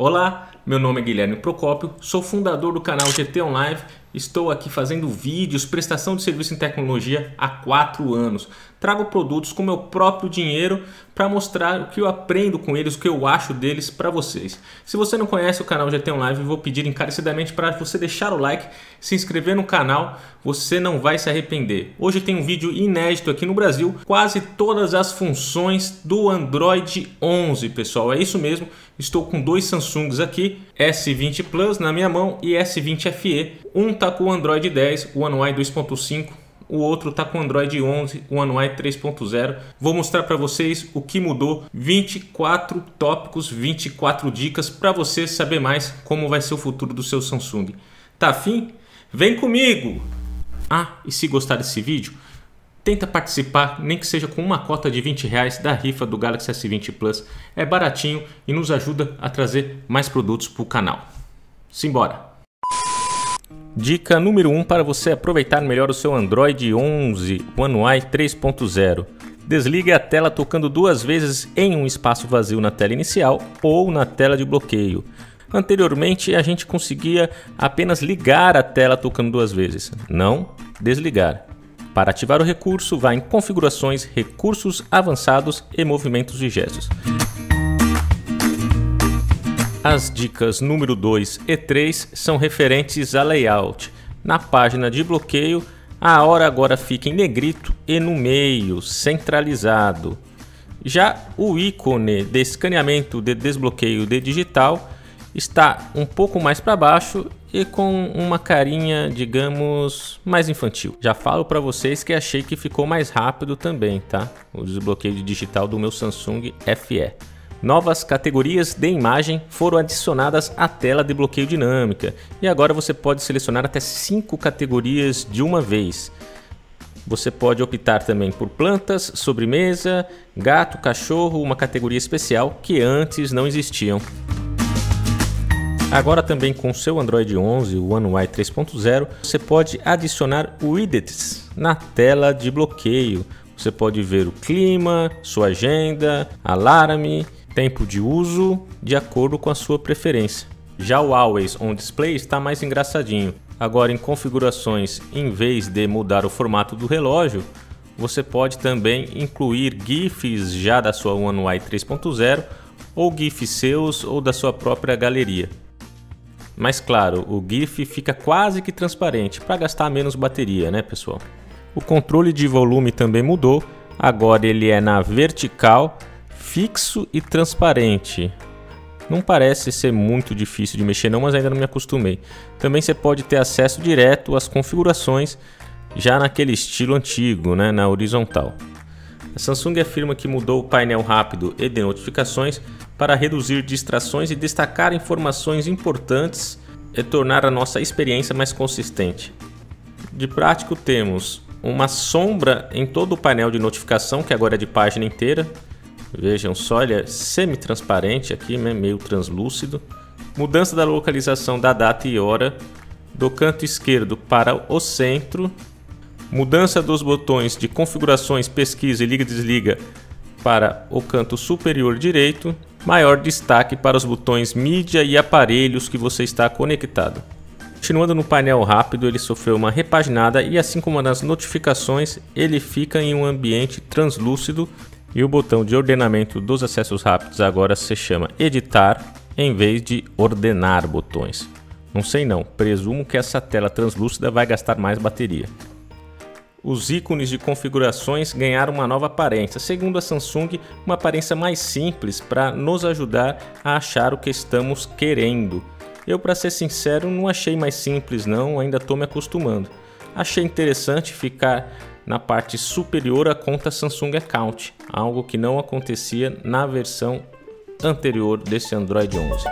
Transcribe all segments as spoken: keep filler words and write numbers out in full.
Olá, meu nome é Guilherme Procópio, sou fundador do canal G T On Live. Estou aqui fazendo vídeos, prestação de serviço em tecnologia há quatro anos. Trago produtos com meu próprio dinheiro para mostrar o que eu aprendo com eles, o que eu acho deles para vocês. Se você não conhece o canal G T On Live, eu vou pedir encarecidamente para você deixar o like, se inscrever no canal, você não vai se arrepender. Hoje tem um vídeo inédito aqui no Brasil, quase todas as funções do Android onze, pessoal. É isso mesmo, estou com dois Samsungs aqui, S vinte Plus na minha mão e S vinte F E. Um tá com o Android dez, o One U I dois ponto cinco, o outro tá com o Android onze, o One U I três ponto zero. Vou mostrar para vocês o que mudou, vinte e quatro tópicos, vinte e quatro dicas para você saber mais como vai ser o futuro do seu Samsung. Tá afim? Vem comigo! Ah, e se gostar desse vídeo, tenta participar, nem que seja com uma cota de vinte reais da rifa do Galaxy S vinte Plus. É baratinho e nos ajuda a trazer mais produtos para o canal. Simbora! Dica número um para você aproveitar melhor o seu Android onze One U I três ponto zero. Desligue a tela tocando duas vezes em um espaço vazio na tela inicial ou na tela de bloqueio. Anteriormente a gente conseguia apenas ligar a tela tocando duas vezes, não desligar. Para ativar o recurso, vá em Configurações, Recursos Avançados e Movimentos e Gestos. As dicas número dois e três são referentes a layout. Na página de bloqueio, a hora agora fica em negrito e no meio, centralizado. Já o ícone de escaneamento de desbloqueio de digital está um pouco mais para baixo e com uma carinha, digamos, mais infantil. Já falo para vocês que achei que ficou mais rápido também, tá? O desbloqueio de digital do meu Samsung F E. Novas categorias de imagem foram adicionadas à tela de bloqueio dinâmica e agora você pode selecionar até cinco categorias de uma vez. Você pode optar também por plantas, sobremesa, gato, cachorro, uma categoria especial que antes não existiam. Agora também com o seu Android onze, o One U I três ponto zero, você pode adicionar widgets na tela de bloqueio. Você pode ver o clima, sua agenda, alarme, tempo de uso, de acordo com a sua preferência. Já o Always On Display está mais engraçadinho. Agora em configurações, em vez de mudar o formato do relógio, você pode também incluir GIFs já da sua One U I três ponto zero ou GIFs seus ou da sua própria galeria. Mas claro, o GIF fica quase que transparente para gastar menos bateria, né, pessoal? O controle de volume também mudou, agora ele é na vertical, fixo e transparente. Não parece ser muito difícil de mexer não, mas ainda não me acostumei. Também você pode ter acesso direto às configurações já naquele estilo antigo, né, na horizontal. A Samsung afirma que mudou o painel rápido e de notificações para reduzir distrações e destacar informações importantes e tornar a nossa experiência mais consistente. De prático temos uma sombra em todo o painel de notificação, que agora é de página inteira. Vejam só, ele é semi-transparente aqui, né? Meio translúcido. Mudança da localização da data e hora do canto esquerdo para o centro. Mudança dos botões de configurações, pesquisa e liga-desliga para o canto superior direito. Maior destaque para os botões mídia e aparelhos que você está conectado. Continuando no painel rápido, ele sofreu uma repaginada e assim como nas notificações, ele fica em um ambiente translúcido e o botão de ordenamento dos acessos rápidos agora se chama editar em vez de ordenar botões. Não sei não, presumo que essa tela translúcida vai gastar mais bateria. Os ícones de configurações ganharam uma nova aparência, segundo a Samsung, uma aparência mais simples para nos ajudar a achar o que estamos querendo. Eu, para ser sincero, não achei mais simples não, ainda estou me acostumando. Achei interessante ficar na parte superior a conta Samsung Account, algo que não acontecia na versão anterior desse Android onze.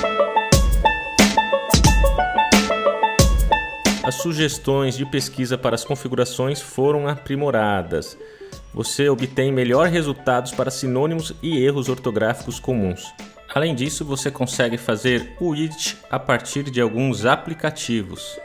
As sugestões de pesquisa para as configurações foram aprimoradas. Você obtém melhores resultados para sinônimos e erros ortográficos comuns. Além disso, você consegue fazer o widget a partir de alguns aplicativos.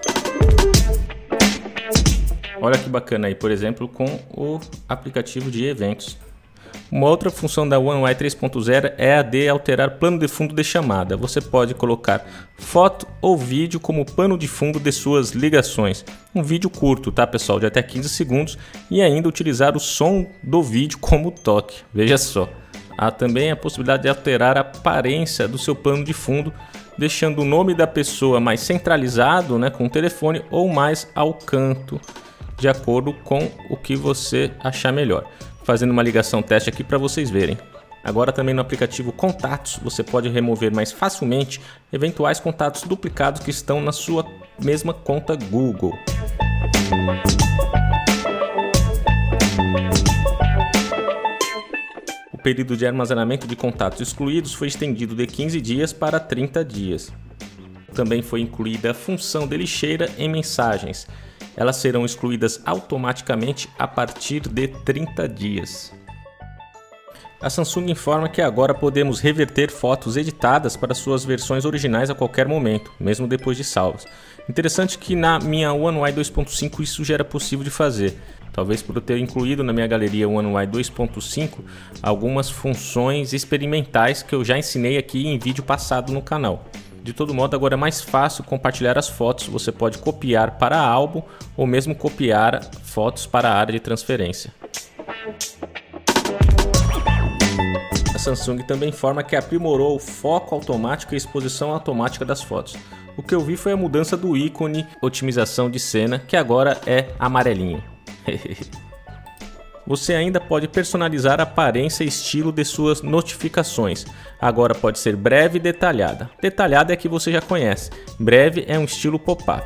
Olha que bacana aí, por exemplo, com o aplicativo de eventos. Uma outra função da One U I três ponto zero é a de alterar plano de fundo de chamada. Você pode colocar foto ou vídeo como pano de fundo de suas ligações. Um vídeo curto, tá pessoal, de até quinze segundos, e ainda utilizar o som do vídeo como toque. Veja só. Há também a possibilidade de alterar a aparência do seu plano de fundo, deixando o nome da pessoa mais centralizado, né, com o telefone, ou mais ao canto, de acordo com o que você achar melhor. Fazendo uma ligação teste aqui para vocês verem. Agora também no aplicativo Contatos você pode remover mais facilmente eventuais contatos duplicados que estão na sua mesma conta Google. O período de armazenamento de contatos excluídos foi estendido de quinze dias para trinta dias. Também foi incluída a função de lixeira em mensagens. Elas serão excluídas automaticamente a partir de trinta dias. A Samsung informa que agora podemos reverter fotos editadas para suas versões originais a qualquer momento, mesmo depois de salvas. Interessante que na minha One U I dois ponto cinco isso já era possível de fazer. Talvez por eu ter incluído na minha galeria One U I dois ponto cinco algumas funções experimentais que eu já ensinei aqui em vídeo passado no canal. De todo modo, agora é mais fácil compartilhar as fotos. Você pode copiar para álbum ou mesmo copiar fotos para a área de transferência. A Samsung também informa que aprimorou o foco automático e exposição automática das fotos. O que eu vi foi a mudança do ícone otimização de cena, que agora é amarelinho. Você ainda pode personalizar a aparência e estilo de suas notificações. Agora pode ser breve e detalhada. Detalhada é a que você já conhece. Breve é um estilo pop-up.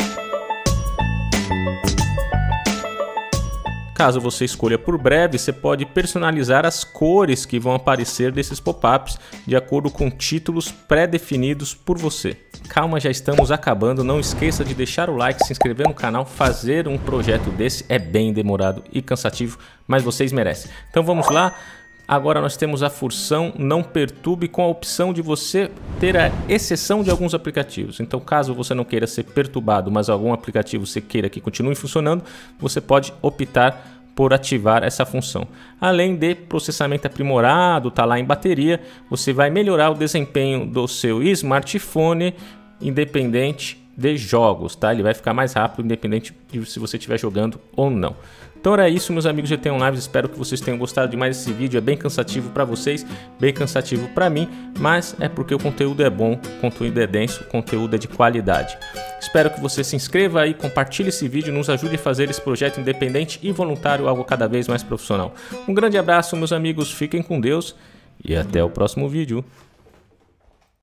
Caso você escolha por breve, você pode personalizar as cores que vão aparecer desses pop-ups de acordo com títulos pré-definidos por você. Calma, já estamos acabando. Não esqueça de deixar o like, se inscrever no canal. Fazer um projeto desse é bem demorado e cansativo, mas vocês merecem. Então vamos lá. Agora nós temos a função não perturbe, com a opção de você ter a exceção de alguns aplicativos. Então caso você não queira ser perturbado, mas algum aplicativo você queira que continue funcionando, você pode optar por ativar essa função. Além de processamento aprimorado, tá lá em bateria, você vai melhorar o desempenho do seu smartphone independente de jogos, tá? Ele vai ficar mais rápido independente de se você estiver jogando ou não. Então era isso, meus amigos de G T um Lives, espero que vocês tenham gostado demais desse vídeo. É bem cansativo para vocês, bem cansativo para mim, mas é porque o conteúdo é bom, o conteúdo é denso, o conteúdo é de qualidade. Espero que você se inscreva aí, compartilhe esse vídeo, nos ajude a fazer esse projeto independente e voluntário, algo cada vez mais profissional. Um grande abraço, meus amigos, fiquem com Deus e até o próximo vídeo.